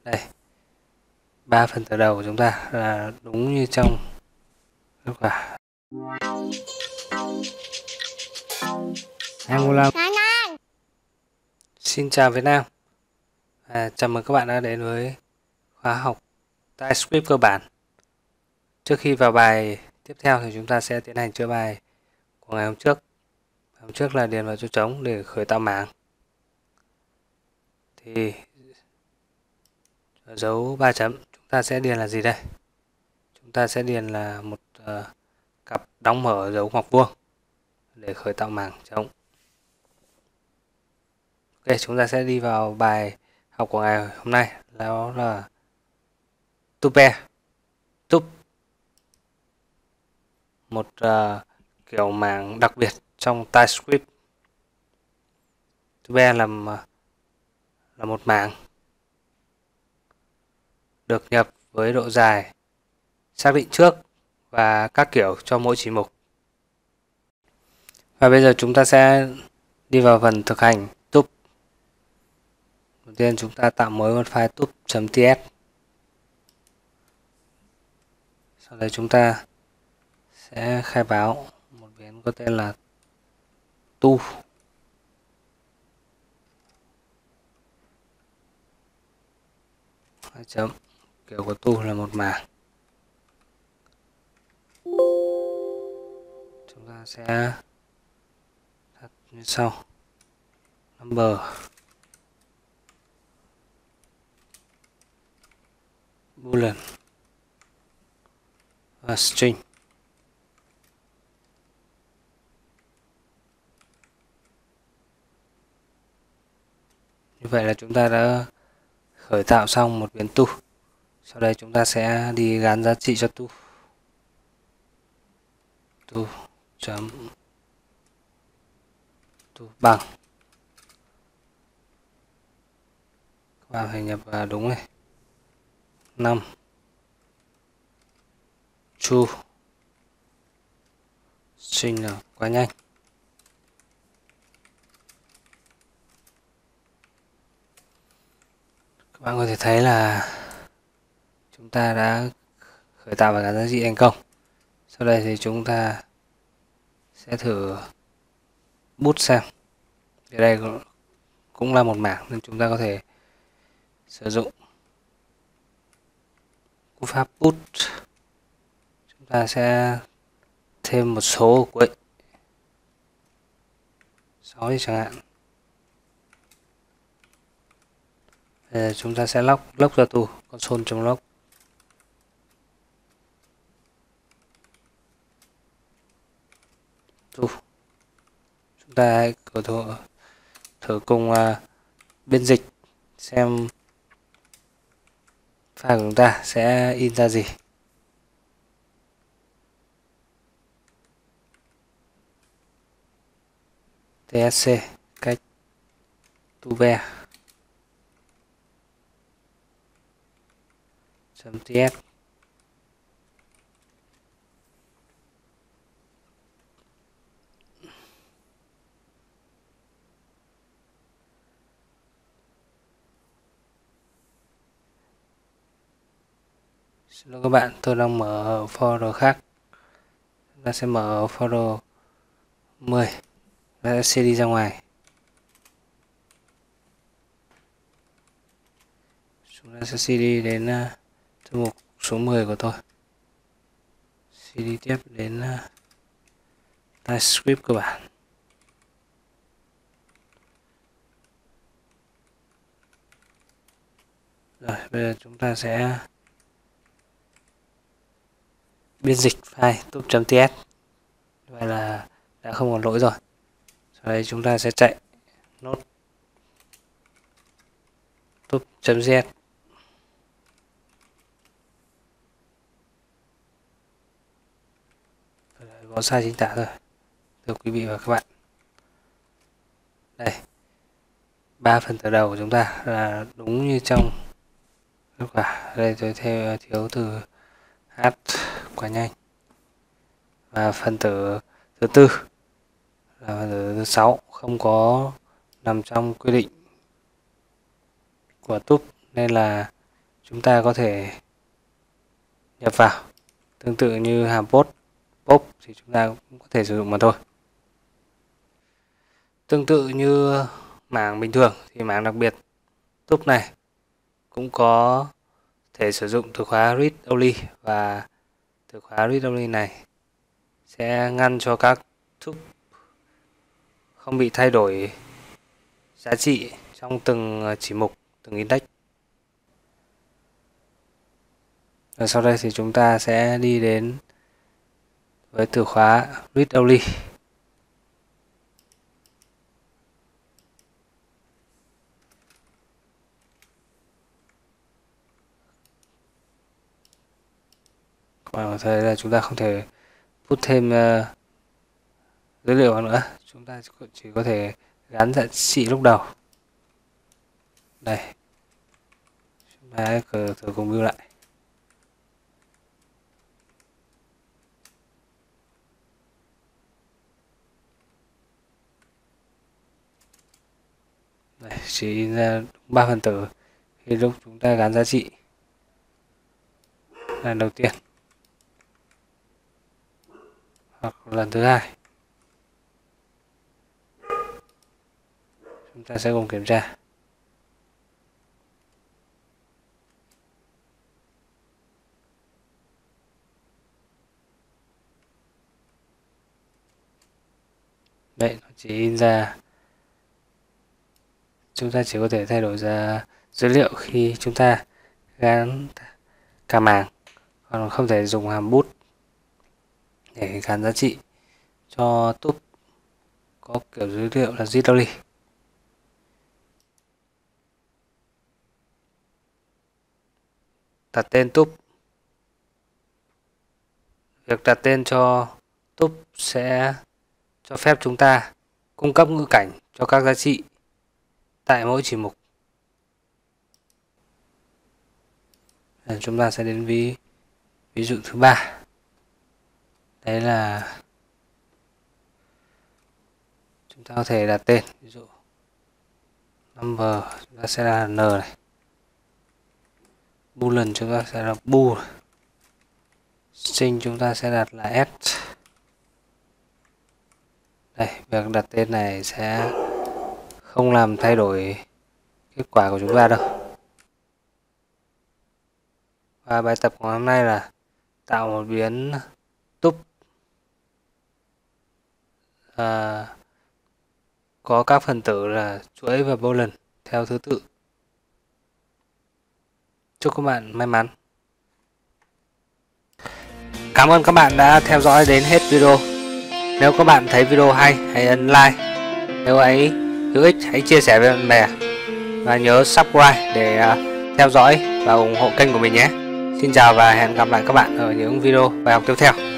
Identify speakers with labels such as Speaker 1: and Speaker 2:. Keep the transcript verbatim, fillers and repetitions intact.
Speaker 1: Đây, ba phần tử đầu của chúng ta là đúng như trong kết quả. Angola. Xin chào Việt Nam. À, chào mừng các bạn đã đến với khóa học TypeScript cơ bản. Trước khi vào bài tiếp theo thì chúng ta sẽ tiến hành chữa bài của ngày hôm trước. Hôm trước là điền vào chỗ trống để khởi tạo mảng. Thì dấu ba chấm chúng ta sẽ điền là gì đây? Chúng ta sẽ điền là một uh, cặp đóng mở dấu ngoặc vuông để khởi tạo mảng trống. Ok, chúng ta sẽ đi vào bài học của ngày hôm nay, đó là tuple. Tup, một uh, kiểu mảng đặc biệt trong TypeScript. Tuple là là một mảng được nhập với độ dài xác định trước và các kiểu cho mỗi chỉ mục. Và bây giờ chúng ta sẽ đi vào phần thực hành tup. Đầu tiên chúng ta tạo mới một file tup.ts. Sau đấy chúng ta sẽ khai báo một biến có tên là tu. Hai chấm kiểu của tu là một mảng. Chúng ta sẽ đặt như sau: number, boolean và string. Như vậy là chúng ta đã khởi tạo xong một biến tu. Sau đây chúng ta sẽ đi gắn giá trị cho tu. Tu chấm tu bằng. Các bạn phải nhập vào đúng này. năm true. String là quá nhanh. Các bạn có thể thấy là chúng ta đã khởi tạo và gắn giá trị thành công. Sau đây thì chúng ta sẽ thử boot xem. Ở đây cũng là một mảng nên chúng ta có thể sử dụng cú pháp boot. Chúng ta sẽ thêm một số ở cuối, sáu đi chẳng hạn. Bây giờ chúng ta sẽ log log ra tu, console.log. Tu. Chúng ta hãy thử, thử cùng uh, biên dịch xem file của chúng ta sẽ in ra gì. tsc cách tuple chấm ts. Xin lỗi các bạn, tôi đang mở folder khác. Chúng ta sẽ mở folder mười. Chúng ta sẽ cd ra ngoài. Chúng ta sẽ cd đến uh, thư mục số mười của tôi. Cd tiếp đến uh, TypeScript cơ bản. Rồi, bây giờ chúng ta sẽ biên dịch file tup.ts. Vậy là đã không còn lỗi rồi. Sau đây chúng ta sẽ chạy nốt tup.js. Có sai chính tả thôi, thưa quý vị và các bạn. Đây, ba phần tử đầu của chúng ta là đúng như trong kết quả. Đây tôi theo thiếu từ h quá nhanh. Và phần tử thứ tư là phần tử thứ sáu không có nằm trong quy định của tup nên là chúng ta có thể nhập vào. Tương tự như hàm post, pop thì chúng ta cũng có thể sử dụng mà thôi. Tương tự như mảng bình thường thì mảng đặc biệt túp này cũng có thể sử dụng từ khóa read only, và từ khóa read only này sẽ ngăn cho các túp không bị thay đổi giá trị trong từng chỉ mục, từng index. Và sau đây thì chúng ta sẽ đi đến với từ khóa read only. Các bạn có thấy là chúng ta không thể put thêm uh, dữ liệu vào nữa, chúng ta chỉ có thể gắn giá trị lúc đầu. Đây, chúng ta hãy thử, thử cùng view lại. Đây, chỉ ra ba phần tử khi lúc chúng ta gắn giá trị. Lần đầu tiên hoặc lần thứ hai. Chúng ta sẽ cùng kiểm tra. Đấy, nó chỉ in ra. Chúng ta chỉ có thể thay đổi ra dữ liệu khi chúng ta gắn cả mảng, còn không thể dùng hàm bút để gắn giá trị cho túp có kiểu dữ liệu là read only. Đặt tên túp. Việc đặt tên cho túp sẽ cho phép chúng ta cung cấp ngữ cảnh cho các giá trị tại mỗi chỉ mục. Và chúng ta sẽ đến ví ví dụ thứ ba. Đấy là chúng ta có thể đặt tên, ví dụ number chúng ta sẽ là n này, boolean chúng ta sẽ là bool, string chúng ta sẽ đặt là s. Đây, việc đặt tên này sẽ không làm thay đổi kết quả của chúng ta đâu. Và bài tập của hôm nay là tạo một biến túp à, có các phần tử là chuỗi và boolean theo thứ tự. Chúc các bạn may mắn. Cảm ơn các bạn đã theo dõi đến hết video. Nếu các bạn thấy video hay, hãy ấn like. Nếu ấy hữu ích, hãy chia sẻ với bạn bè. Và nhớ subscribe để theo dõi và ủng hộ kênh của mình nhé. Xin chào và hẹn gặp lại các bạn ở những video bài học tiếp theo.